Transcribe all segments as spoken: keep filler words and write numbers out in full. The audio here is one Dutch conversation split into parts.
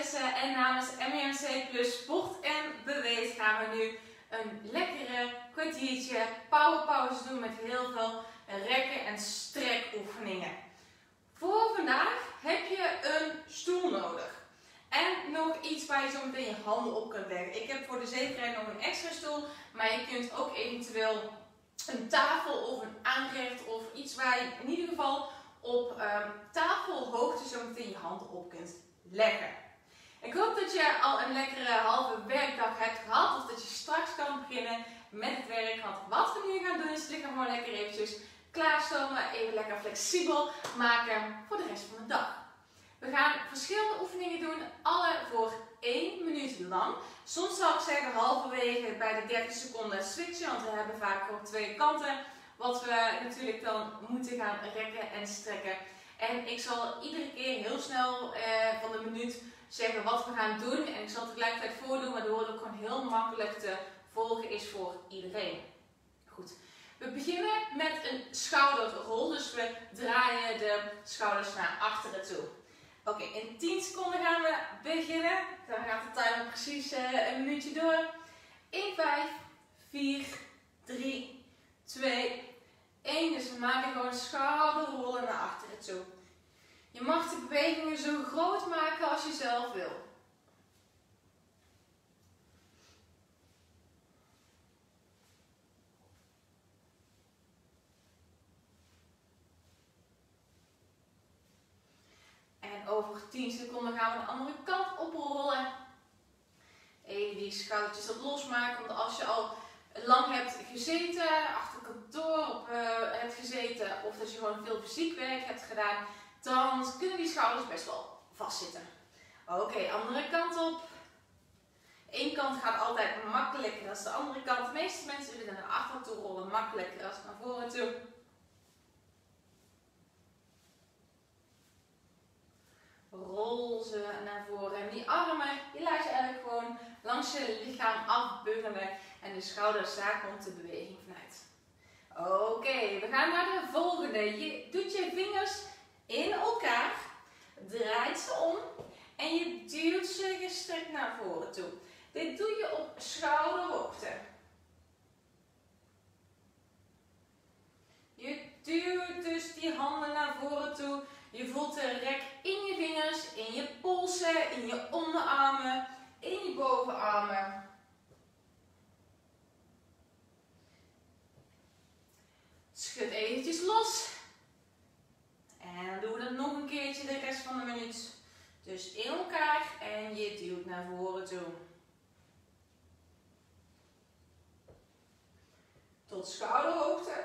Jesse en namens M E M C Plus Sport en Beweeg gaan we nu een lekkere kwartiertje powerpauze doen met heel veel rekken en strekoefeningen. Voor vandaag heb je een stoel nodig. En nog iets waar je zo meteen je handen op kunt leggen. Ik heb voor de zekerheid nog een extra stoel, maar je kunt ook eventueel een tafel of een aanrecht of iets waar je in ieder geval op um, tafelhoogte zo meteen je handen op kunt leggen. Ik hoop dat je al een lekkere halve werkdag hebt gehad of dat je straks kan beginnen met het werk. Want wat we nu gaan doen is het lichaam gewoon lekker eventjes klaarstomen, even lekker flexibel maken voor de rest van de dag. We gaan verschillende oefeningen doen, alle voor één minuut lang. Soms zal ik zeggen halverwege bij de dertig seconden switchen, want we hebben vaak gewoon twee kanten. Wat we natuurlijk dan moeten gaan rekken en strekken. En ik zal iedere keer heel snel eh, van de minuut zeggen wat we gaan doen. En ik zal het tegelijkertijd voordoen, waardoor het ook gewoon heel makkelijk te volgen is voor iedereen. Goed. We beginnen met een schouderrol. Dus we draaien de schouders naar achteren toe. Oké, okay, in tien seconden gaan we beginnen. Dan gaat de timer precies uh, een minuutje door. in, vijf, vier, drie, twee, één. Dus we maken gewoon schouderrollen naar achteren toe. Je mag de bewegingen zo groot maken als je zelf wil. En over tien seconden gaan we de andere kant oprollen. Even die schoudertjes wat losmaken. Want als je al lang hebt gezeten, achter kantoor op, uh, hebt gezeten, of dat je gewoon veel fysiek werk hebt gedaan, dan kunnen die schouders best wel vastzitten. Oké, okay, andere kant op. Eén kant gaat altijd makkelijker dan de andere kant. De meeste mensen willen naar achteren toe rollen makkelijker dan naar voren toe. Rol ze naar voren. En die armen, die laat je eigenlijk gewoon langs je lichaam afbuggelen. En de schouders, daar komt de beweging vanuit. Oké, okay, we gaan naar de volgende. Je doet je vingers in elkaar. Draait ze om. En je duwt ze gestrekt naar voren toe. Dit doe je op schouderhoogte. Je duwt dus die handen naar voren toe. Je voelt de rek in je vingers, in je polsen, in je onderarmen, in je bovenarmen. Schud eventjes los. En dan doen we dat nog een keertje de rest van de minuut. Dus in elkaar en je duwt naar voren toe. Tot schouderhoogte.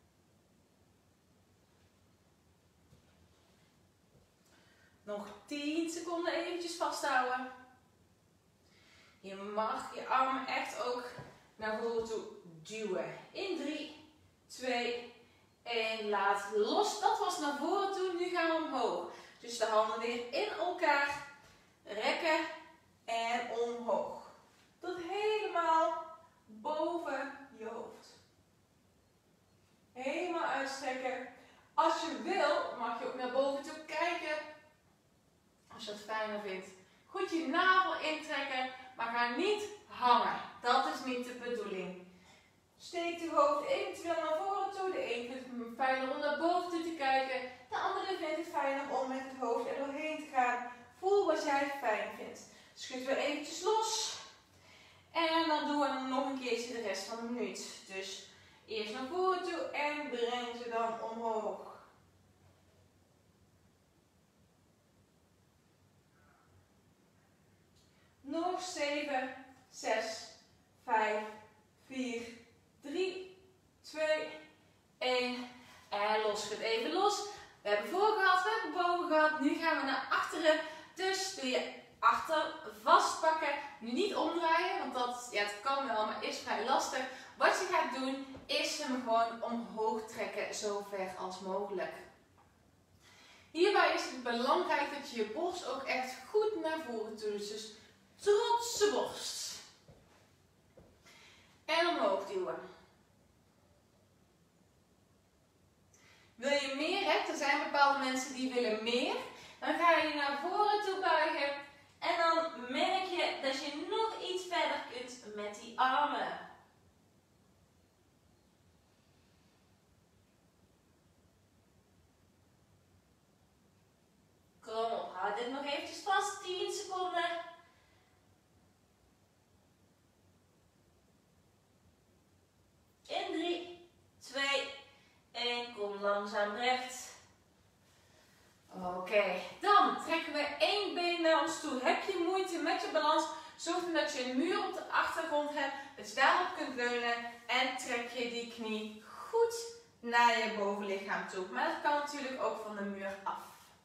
Nog tien seconden eventjes vasthouden. Je mag je armen echt ook naar voren toe duwen. In drie, twee, één. Laat los. Dat was naar voren toe. Nu gaan we omhoog. Dus de handen weer in elkaar. Rekken en omhoog. Tot helemaal boven je hoofd. Helemaal uitstrekken. Als je wil, mag je ook naar boven toe kijken. Als je dat fijner vindt. Goed je navel intrekken, maar ga niet hangen. Dat is niet de bedoeling. Steek de hoofd eventueel naar voren toe. De een vindt het fijner om naar boven toe te kijken. De andere vindt het fijner om met het hoofd er doorheen te gaan. Voel wat jij fijn vindt. Schud weer eventjes los. En dan doen we nog een keertje de rest van de minuut. Dus eerst naar voren toe en breng ze dan omhoog. Nog zeven, zes, vijf, vier, drie, twee, één. En los. Schud even los. We hebben voor gehad, we hebben boven gehad. Nu gaan we naar achteren. Dus doe je achter vastpakken. Nu niet omdraaien, want dat, ja, het kan wel, maar is vrij lastig. Wat je gaat doen, is hem gewoon omhoog trekken, zo ver als mogelijk. Hierbij is het belangrijk dat je je borst ook echt goed naar voren toe doet. Dus trotse borst. En omhoog duwen. Wil je meer, hè? Er zijn bepaalde mensen die willen meer. Dan ga je naar voren toe buigen. En dan merk je dat je nog iets verder kunt met die armen. Kom op, houd dit nog eventjes vast. tien seconden. In drie, twee, één. Kom langzaam recht. Oké, okay. Dan trekken we één been naar ons toe. Heb je moeite met je balans? Zorg dan dat je een muur op de achtergrond hebt. Dat je daarop kunt leunen. En trek je die knie goed naar je bovenlichaam toe. Maar dat kan natuurlijk ook van de muur af.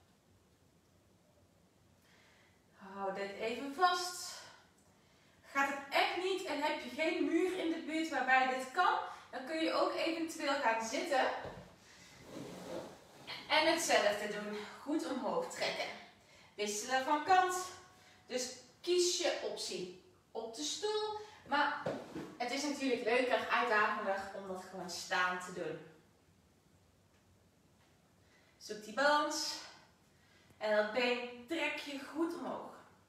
Hou dit even vast. Gaat het echt niet en heb je geen muur in de buurt waarbij dit kan, dan kun je ook eventueel gaan zitten. En hetzelfde doen. Goed omhoog trekken. Wisselen van kant. Dus kies je optie op de stoel. Maar het is natuurlijk leuker, uitdagender om dat gewoon staan te doen. Zoek die balans. En dat been trek je goed omhoog.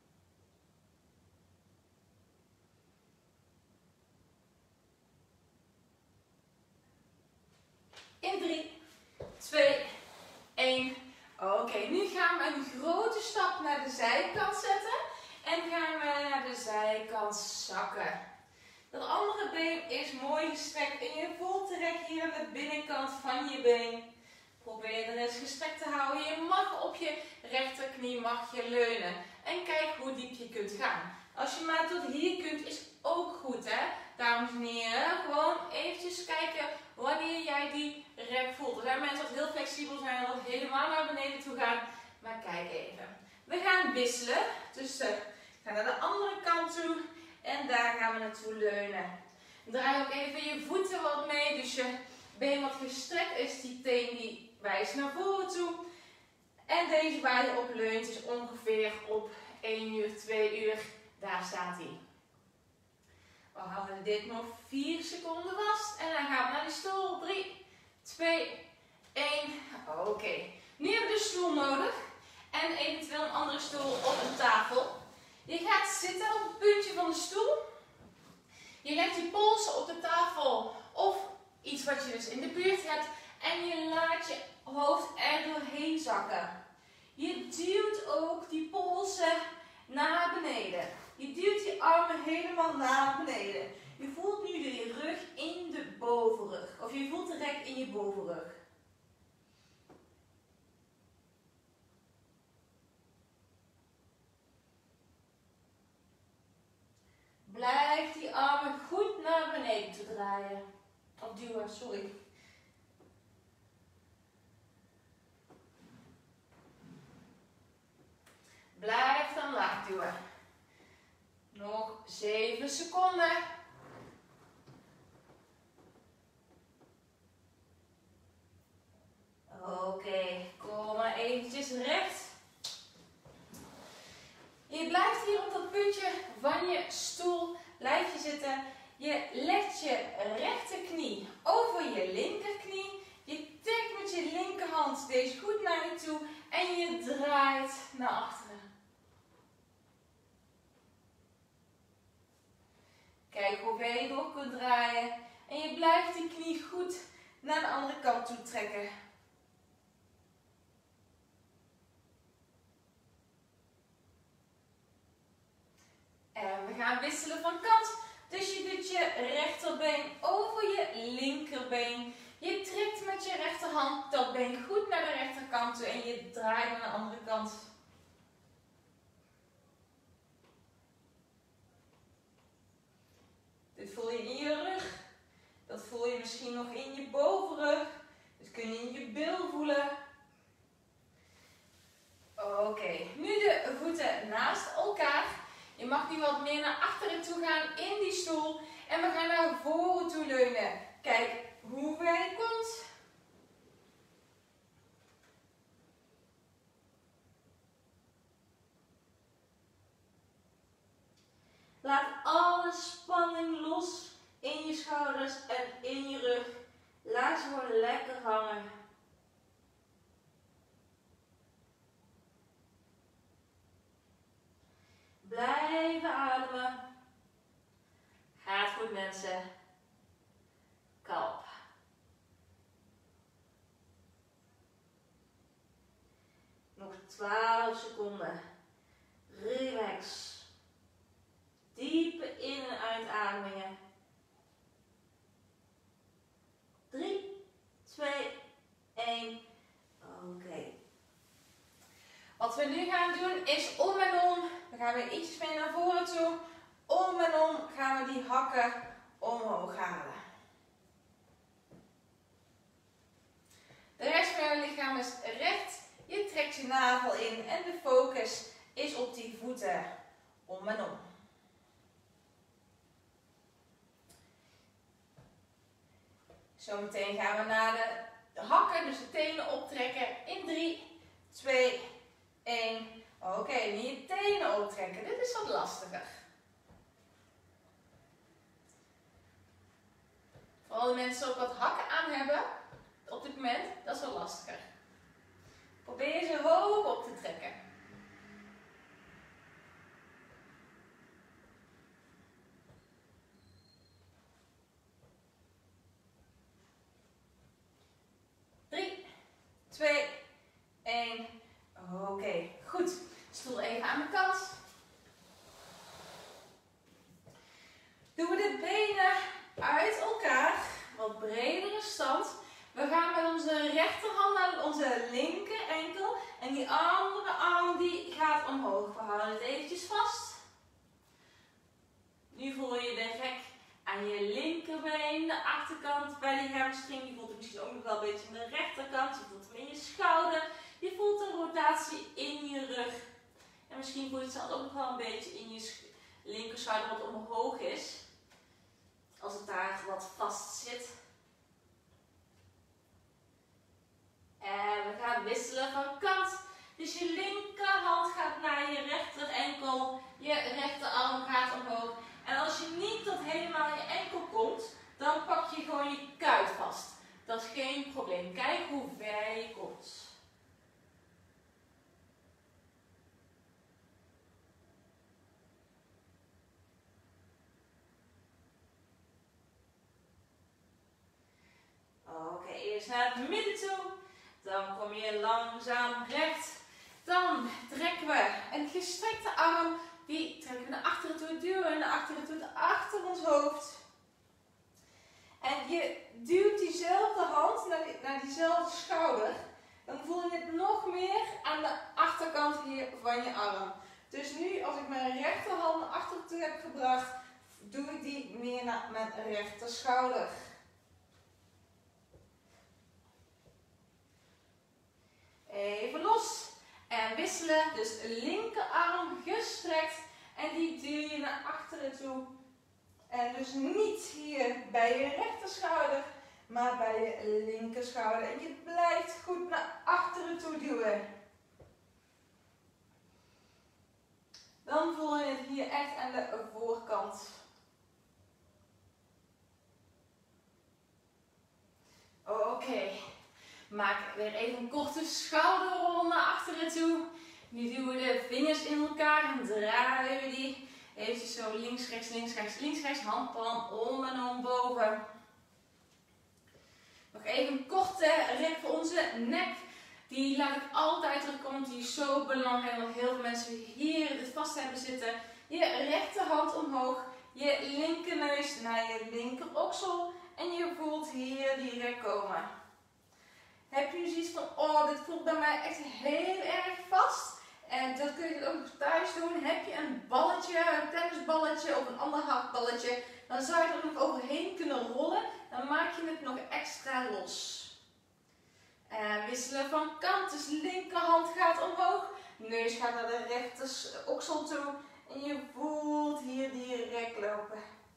In drie, twee, één. Oké, okay, nu gaan we een grote stap naar de zijkant zetten. En gaan we naar de zijkant zakken. Dat andere been is mooi gestrekt en je voelt direct hier aan de binnenkant van je been. Probeer er eens gestrekt te houden. Je mag op je rechterknie mag je leunen. En kijk hoe diep je kunt gaan. Als je maar tot hier kunt is ook goed, hè. Dames en heren, gewoon eventjes kijken wanneer jij die rek voelt. Er zijn mensen dat heel flexibel zijn en dat helemaal naar beneden toe gaan. Maar kijk even. We gaan wisselen. Dus uh, ga naar de andere kant toe. En daar gaan we naartoe leunen. Draai ook even je voeten wat mee. Dus je been wat gestrekt is. Die teen die wijst naar voren toe. En deze waar je op leunt is ongeveer op één uur, twee uur. Daar staat hij. We houden dit nog vier seconden vast. En dan gaan we naar de stoel. drie, twee, één. Oké. Okay. Nu hebben we de stoel nodig. En eventueel een andere stoel op een tafel. Je gaat zitten op het puntje van de stoel. Je legt je polsen op de tafel. Of iets wat je dus in de buurt hebt. En je laat je hoofd er doorheen zakken. Je duwt ook die polsen naar beneden. Je duwt je armen helemaal naar beneden. Je voelt nu de rug in de bovenrug. Of je voelt de rek in je bovenrug. Blijf die armen goed naar beneden te draaien. Of duwen, sorry. Blijf dan laag duwen. Nog zeven seconden. Oké, okay, kom maar eventjes recht. Je blijft hier op dat puntje van je stoel, blijf je zitten. Je legt je rechterknie over je linkerknie. Je trekt met je linkerhand deze goed naar je toe en je draait naar achteren. Kijk hoe ver je door kunt draaien. En je blijft die knie goed naar de andere kant toe trekken. En we gaan wisselen van kant. Dus je doet je rechterbeen over je linkerbeen. Je trekt met je rechterhand dat been goed naar de rechterkant toe. En je draait naar de andere kant. Dit voel je in je rug. Dat voel je misschien nog in je bovenrug. Dit kun je in je bil voelen. Oké, okay. Nu de voeten naast elkaar. Je mag nu wat meer naar achteren toe gaan in die stoel. En we gaan naar voren toe leunen. Kijk hoe ver je komt. Laat alle spanning los in je schouders en in je rug. Laat ze gewoon lekker hangen. inademen. Gaat goed mensen. Kalm. Nog twaalf seconden. Relax. Diepe in- en uitademingen. drie, twee, één. Oké. Okay. Wat we nu gaan doen is om en om. We gaan weer ietsjes meer naar voren toe. Om en om gaan we die hakken omhoog halen. De rest van je lichaam is recht. Je trekt je navel in en de focus is op die voeten. Om en om. Zometeen gaan we naar de hakken, dus de tenen optrekken. In drie, twee, één. Oké, okay, nu je tenen optrekken. Dit is wat lastiger. Vooral de mensen die ook wat hakken aan hebben, op dit moment, dat is wat lastiger. Probeer ze hoog op te trekken. drie, twee, één. Oké, okay, goed. Stoel even aan de kant. Doen we de benen uit elkaar. Wat bredere stand. We gaan met onze rechterhand naar onze linker enkel. En die andere arm die gaat omhoog. We houden het eventjes vast. Nu voel je de rek aan je linkerbeen. De achterkant bij die hamstring. Je voelt het misschien ook nog wel een beetje aan de rechterkant. Je voelt hem in je schouder. Je voelt een rotatie in je rug. En misschien voel je het zelf ook nog wel een beetje in je linkerschouder wat omhoog is. Als het daar wat vast zit. En we gaan wisselen van kant. Dus je linkerhand gaat naar je rechter enkel. Je rechterarm gaat omhoog. En als je niet tot helemaal je enkel komt, dan pak je gewoon je kuit vast. Dat is geen probleem. Kijk hoe ver je komt. Oké, okay, eerst naar het midden toe. Dan kom je langzaam recht. Dan trekken we een gestrekte arm. Die trekken we naar achteren toe. Duwen we naar achteren toe. Achter ons hoofd. En je duwt diezelfde hand naar, die, naar diezelfde schouder. Dan voel je het nog meer aan de achterkant hier van je arm. Dus nu, als ik mijn rechterhand naar achteren toe heb gebracht, doe ik die meer naar mijn rechter schouder. Even los. En wisselen. Dus linkerarm gestrekt. En die duw je naar achteren toe. En dus niet hier bij je rechterschouder, maar bij je linkerschouder. En je blijft goed naar achteren toe duwen. Dan voel je het hier echt aan de voorkant. Oké. Okay. Maak weer even een korte schouderrol naar achteren toe. Nu duwen we de vingers in elkaar en draaien we die. Even zo links, rechts, links, rechts, links, rechts. Handpalm om en om boven. Nog even een korte rek voor onze nek. Die laat ik altijd terugkomen. Die is zo belangrijk. Want heel veel mensen hier het vast hebben zitten. Je rechterhand omhoog. Je linkerneus naar je linkeroksel. En je voelt hier die rek komen. Heb je nu zoiets van, oh, dit voelt bij mij echt heel erg vast. En dat kun je ook nog thuis doen. Heb je een balletje, een tennisballetje of een ander hardballetje, dan zou je er nog overheen kunnen rollen. Dan maak je het nog extra los. En wisselen van kant. Dus linkerhand gaat omhoog. Neus gaat naar de rechter oksel toe. En je voelt hier die rek lopen.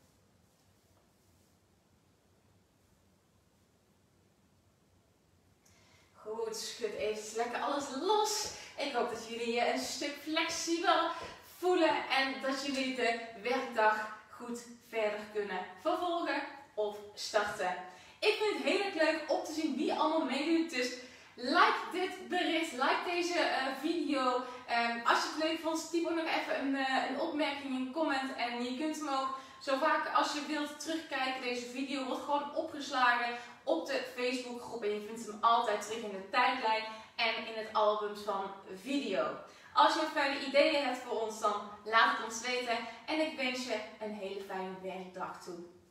Goed, schud even lekker alles los. Ik hoop dat jullie je een stuk flexibel voelen en dat jullie de werkdag goed verder kunnen vervolgen of starten. Ik vind het heel erg leuk om te zien wie allemaal meedoet. Dus like dit bericht, like deze uh, video. Um, als je het leuk vond. ons, typ ook nog even een, uh, een opmerking, een comment. En je kunt hem ook zo vaak als je wilt terugkijken. Deze video wordt gewoon opgeslagen op de Facebookgroep. En je vindt hem altijd terug in de tijdlijn en in het album van video. Als je nog fijne ideeën hebt voor ons, dan laat het ons weten. En ik wens je een hele fijne werkdag toe.